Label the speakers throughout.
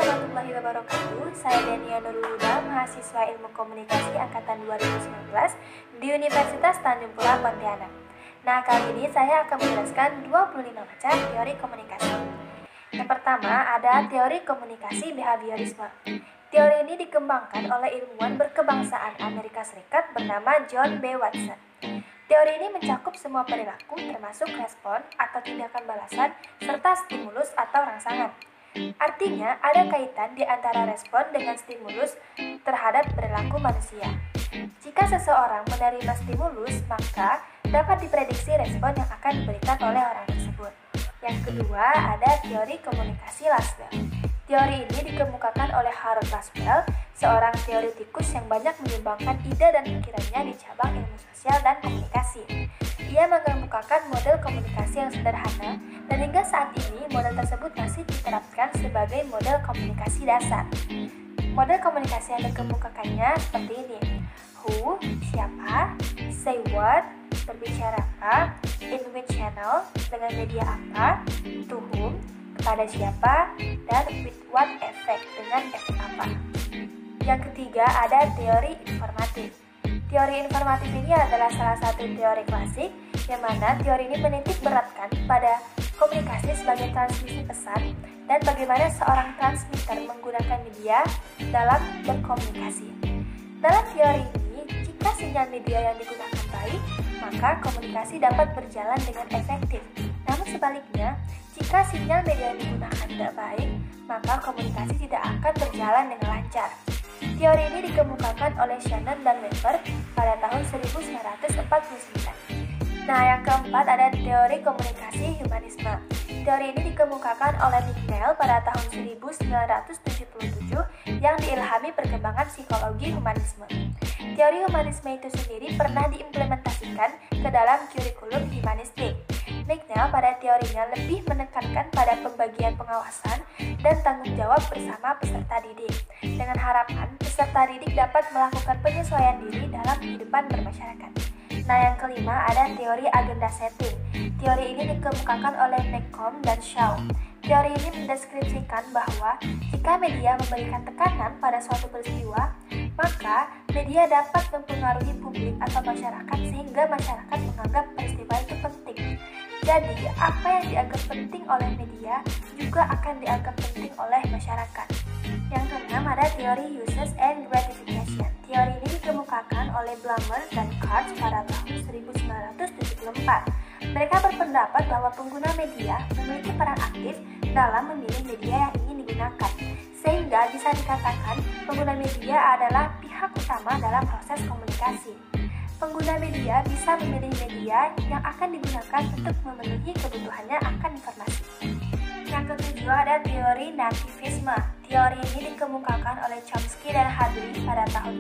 Speaker 1: warahmatullahi wabarakatuh. Saya Dania Nurul Huda, mahasiswa Ilmu Komunikasi angkatan 2019 di Universitas Tanjung Pura, Pontianak. Nah, kali ini saya akan menjelaskan 25 macam teori komunikasi. Yang pertama ada teori komunikasi behaviorisme. Teori ini dikembangkan oleh ilmuwan berkebangsaan Amerika Serikat bernama John B. Watson. Teori ini mencakup semua perilaku termasuk respon atau tindakan balasan serta stimulus atau rangsangan. Artinya, ada kaitan di antara respon dengan stimulus terhadap perilaku manusia. Jika seseorang menerima stimulus, maka dapat diprediksi respon yang akan diberikan oleh orang tersebut. Yang kedua, ada teori komunikasi Laswell. Teori ini dikemukakan oleh Harold Laswell, seorang teoretikus yang banyak menyumbangkan ide dan pikirannya di cabang ilmu sosial dan komunikasi. Ia mengemukakan model komunikasi yang sederhana, dan hingga saat ini model tersebut masih diterapkan sebagai model komunikasi dasar. Model komunikasi yang dikemukakannya seperti ini: who, siapa, say what, berbicara apa, in which channel, dengan media apa, to whom, kepada siapa, dan with what effect, dengan efek apa. Yang ketiga ada teori informatif. Teori informatif ini adalah salah satu teori klasik yang mana teori ini menitik beratkan pada komunikasi sebagai transmisi pesan dan bagaimana seorang transmitter menggunakan media dalam berkomunikasi. Dalam teori ini, jika sinyal media yang digunakan baik, maka komunikasi dapat berjalan dengan efektif. Namun sebaliknya, jika sinyal media yang digunakan tidak baik, maka komunikasi tidak akan berjalan dengan lancar. Teori ini dikemukakan oleh Shannon dan Weber pada tahun 1949. Nah, yang keempat ada teori komunikasi humanisme. Teori ini dikemukakan oleh Mignell pada tahun 1977 yang diilhami perkembangan psikologi humanisme. Teori humanisme itu sendiri pernah diimplementasikan ke dalam kurikulum humanistik. Mignell pada teorinya lebih menekankan pada pembagian pengawasan dan tanggung jawab bersama peserta didik, dengan harapan peserta didik dapat melakukan penyesuaian diri dalam kehidupan bermasyarakat. Nah, yang kelima ada teori agenda setting. Teori ini dikemukakan oleh McComb dan Shaw. Teori ini mendeskripsikan bahwa jika media memberikan tekanan pada suatu peristiwa, maka media dapat mempengaruhi publik atau masyarakat sehingga masyarakat menganggap peristiwa itu penting. Jadi, apa yang dianggap penting oleh media juga akan dianggap penting oleh masyarakat. Yang keenam ada teori uses and gratification. Teori ini dikemukakan oleh Blumer dan Katz pada tahun 1974. Mereka berpendapat bahwa pengguna media memiliki peran aktif dalam memilih media yang ingin digunakan, sehingga bisa dikatakan pengguna media adalah pihak utama dalam proses komunikasi. Pengguna media bisa memilih media yang akan digunakan untuk memenuhi kebutuhannya akan informasi. Yang ketujuh ada teori nativisme. Teori ini dikemukakan oleh Chomsky dan Hadley pada tahun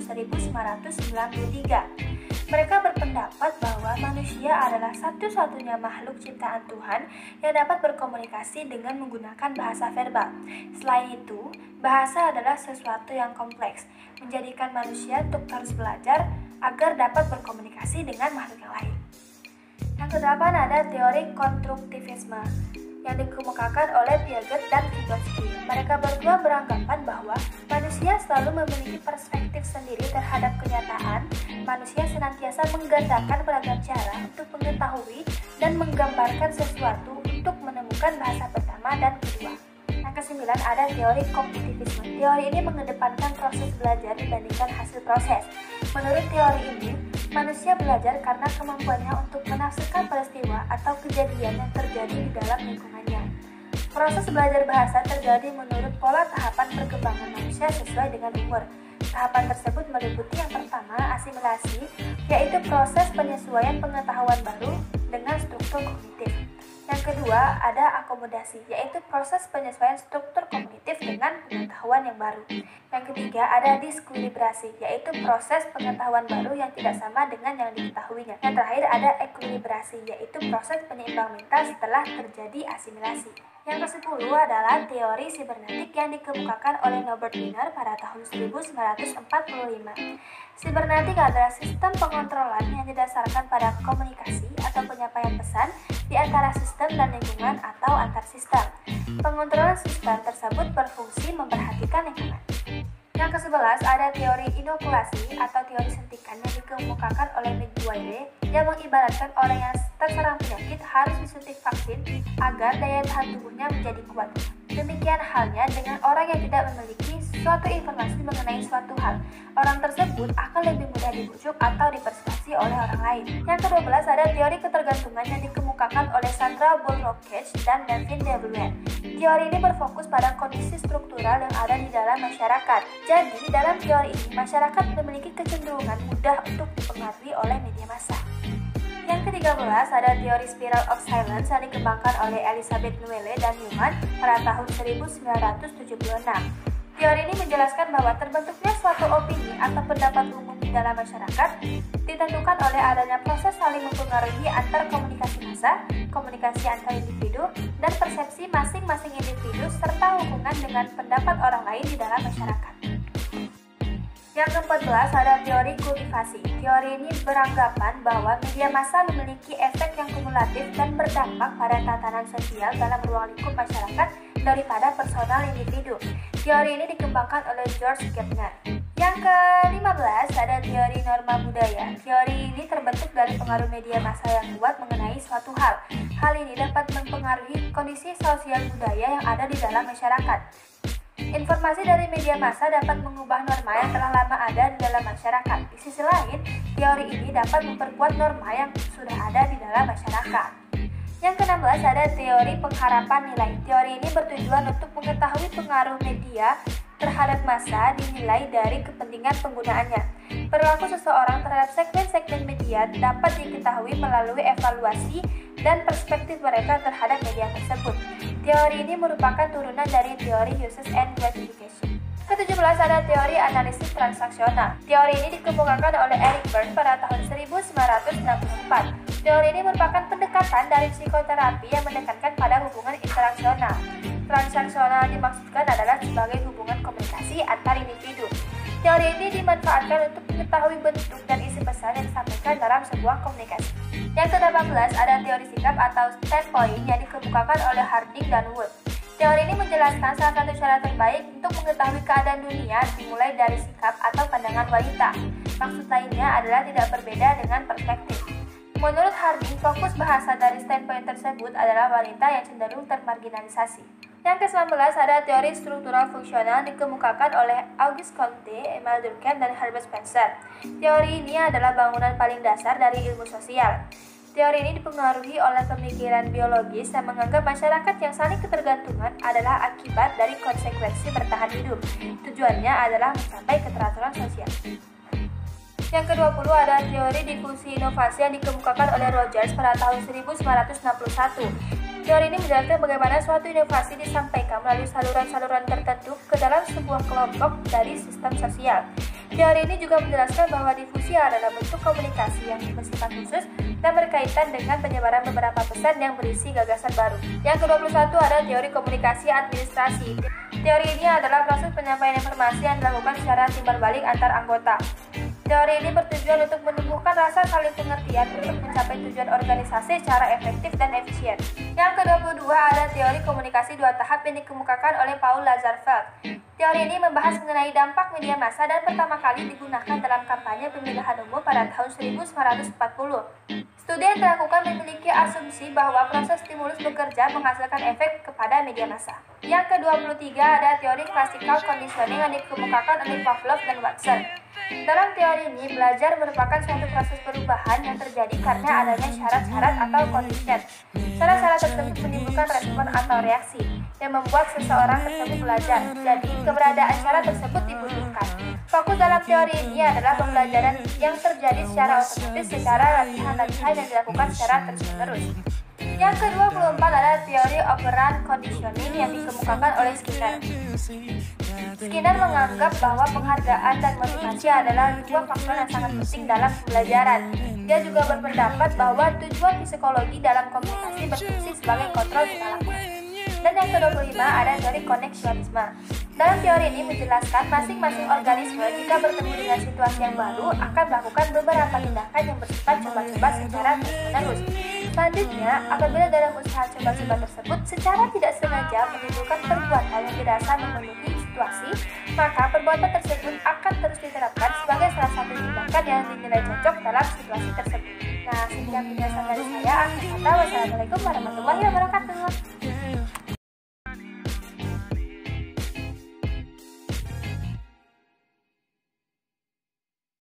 Speaker 1: 1993. Mereka berpendapat bahwa manusia adalah satu-satunya makhluk ciptaan Tuhan yang dapat berkomunikasi dengan menggunakan bahasa verbal. Selain itu, bahasa adalah sesuatu yang kompleks, menjadikan manusia untuk terus belajar agar dapat berkomunikasi dengan makhluk yang lain. Yang kedelapan ada teori konstruktivisme yang dikemukakan oleh Piaget dan Vygotsky. Mereka berdua beranggapan bahwa manusia selalu memiliki perspektif sendiri terhadap kenyataan. Manusia senantiasa menggandakan beragam cara untuk mengetahui dan menggambarkan sesuatu untuk menemukan bahasa pertama dan kedua. Yang kesembilan ada teori kognitivisme. Teori ini mengedepankan proses belajar dibandingkan hasil proses. Menurut teori ini, manusia belajar karena kemampuannya untuk menafsirkan peristiwa atau kejadian yang terjadi di dalam lingkungannya. Proses belajar bahasa terjadi menurut pola tahapan perkembangan manusia sesuai dengan umur. Tahapan tersebut meliputi yang pertama, asimilasi, yaitu proses penyesuaian pengetahuan baru dengan struktur kognitif. Yang kedua, ada akomodasi, yaitu proses penyesuaian struktur kognitif dengan pengetahuan yang baru. Yang ketiga, ada diskulibrasi, yaitu proses pengetahuan baru yang tidak sama dengan yang diketahuinya. Yang terakhir, ada ekuilibrasi, yaitu proses penyeimbang mental setelah terjadi asimilasi. Yang ke-10 adalah teori sibernetik yang dikemukakan oleh Norbert Wiener pada tahun 1945. Sibernetik adalah sistem pengontrolan yang didasarkan pada komunikasi atau penyampaian pesan di antara sistem dan lingkungan atau antar sistem. Pengontrolan sistem tersebut berfungsi memperhatikan lingkungan. Yang ke-11 ada teori inokulasi atau teori suntikan yang dikemukakan oleh Miguel yang mengibaratkan orang yang terserang penyakit harus disuntik vaksin agar daya tahan tubuhnya menjadi kuat. Demikian halnya dengan orang yang tidak memiliki suatu informasi mengenai suatu hal. Orang tersebut akan lebih mudah dibujuk atau dipersuasi oleh orang lain. Yang ke-12 ada teori ketergantungan yang dikemukakan oleh Sandra Bullock-Cage dan Melvin De Bruyne. Teori ini berfokus pada kondisi struktural yang ada di dalam masyarakat. Jadi, dalam teori ini, masyarakat memiliki kecenderungan mudah untuk dipengaruhi oleh media massa. Yang ke-13 ada teori spiral of silence yang dikembangkan oleh Elizabeth Noelle dan Newman pada tahun 1976. Teori ini menjelaskan bahwa terbentuknya suatu opini atau pendapat umum di dalam masyarakat ditentukan oleh adanya proses saling mempengaruhi antar komunikasi massa, komunikasi antar individu, dan persepsi masing-masing individu serta hubungan dengan pendapat orang lain di dalam masyarakat. Yang ke-14 ada teori kultivasi. Teori ini beranggapan bahwa media massa memiliki efek yang kumulatif dan berdampak pada tatanan sosial dalam ruang lingkup masyarakat daripada personal individu. Teori ini dikembangkan oleh George Gardner. Yang ke-15 ada teori norma budaya. Teori ini terbentuk dari pengaruh media massa yang kuat mengenai suatu hal. Hal ini dapat mempengaruhi kondisi sosial budaya yang ada di dalam masyarakat. Informasi dari media massa dapat mengubah norma yang telah lama ada di dalam masyarakat. Di sisi lain, teori ini dapat memperkuat norma yang sudah ada di dalam masyarakat. Yang ke-16 ada teori pengharapan nilai. Teori ini bertujuan untuk mengetahui pengaruh media terhadap massa dinilai dari kepentingan penggunaannya. Perilaku seseorang terhadap segmen-segmen media dapat diketahui melalui evaluasi dan perspektif mereka terhadap media tersebut. Teori ini merupakan turunan dari teori uses and gratification. Ke-17 ada teori analisis transaksional. Teori ini dikemukakan oleh Eric Berne pada tahun 1964. Teori ini merupakan pendekatan dari psikoterapi yang menekankan pada hubungan interaksional. Transaksional dimaksudkan adalah sebagai hubungan komunikasi antar individu. Teori ini dimanfaatkan untuk mengetahui bentuk dan isi pesan yang disampaikan dalam sebuah komunikasi. Yang ke-18 ada teori sikap atau standpoint yang dikemukakan oleh Harding dan Wood. Teori ini menjelaskan salah satu cara terbaik untuk mengetahui keadaan dunia dimulai dari sikap atau pandangan wanita. Maksud lainnya adalah tidak berbeda dengan perspektif. Menurut Harding, fokus bahasa dari standpoint tersebut adalah wanita yang cenderung termarginalisasi. Yang ke-19 ada teori struktural fungsional dikemukakan oleh Auguste Comte, Emile Durkheim, dan Herbert Spencer. Teori ini adalah bangunan paling dasar dari ilmu sosial. Teori ini dipengaruhi oleh pemikiran biologis yang menganggap masyarakat yang saling ketergantungan adalah akibat dari konsekuensi bertahan hidup. Tujuannya adalah mencapai keteraturan sosial. Yang ke-20 ada teori difusi inovasi yang dikemukakan oleh Rogers pada tahun 1961. Teori ini menjelaskan bagaimana suatu inovasi disampaikan melalui saluran-saluran tertentu ke dalam sebuah kelompok dari sistem sosial. Teori ini juga menjelaskan bahwa difusi adalah bentuk komunikasi yang bersifat khusus dan berkaitan dengan penyebaran beberapa pesan yang berisi gagasan baru. Yang ke-21 ada teori komunikasi administrasi. Teori ini adalah proses penyampaian informasi yang dilakukan secara timbal balik antar anggota. Teori ini bertujuan untuk menumbuhkan rasa saling pengertian untuk mencapai tujuan organisasi secara efektif dan efisien. Yang ke-22 ada teori komunikasi dua tahap yang dikemukakan oleh Paul Lazarsfeld. Teori ini membahas mengenai dampak media massa dan pertama kali digunakan dalam kampanye pemilihan umum pada tahun 1940. Studi yang dilakukan memiliki asumsi bahwa proses stimulus bekerja menghasilkan efek kepada media massa. Yang ke-23 ada teori classical conditioning yang dikemukakan oleh Pavlov dan Watson. Dalam teori ini, belajar merupakan suatu proses perubahan yang terjadi karena adanya syarat-syarat atau condition. Syarat-syarat tersebut menimbulkan respon atau reaksi yang membuat seseorang tersebut belajar. Jadi, keberadaan syarat tersebut dibutuhkan. Fokus dalam teori ini adalah pembelajaran yang terjadi secara otomatis secara latihan-latihan yang dilakukan secara terus-menerus. Yang ke-24 adalah teori operant conditioning yang dikemukakan oleh Skinner. Skinner menganggap bahwa penghargaan dan motivasi adalah dua faktor yang sangat penting dalam pembelajaran. Dia juga berpendapat bahwa tujuan psikologi dalam komunikasi berfungsi sebagai kontrol tingkah laku. Dan yang ke-25 ada teori koneksionisme. Dalam teori ini menjelaskan masing-masing organisme jika bertemu dengan situasi yang baru akan melakukan beberapa tindakan yang bersifat coba-coba secara terus-menerus. Selanjutnya, apabila dalam usaha coba-coba tersebut secara tidak sengaja menimbulkan perbuatan yang dirasa memenuhi situasi, maka perbuatan tersebut akan terus diterapkan sebagai salah satu tindakan yang dinilai cocok dalam situasi tersebut. Nah, sekian penjelasan dari saya. Akhir kata, wassalamualaikum warahmatullahi wabarakatuh.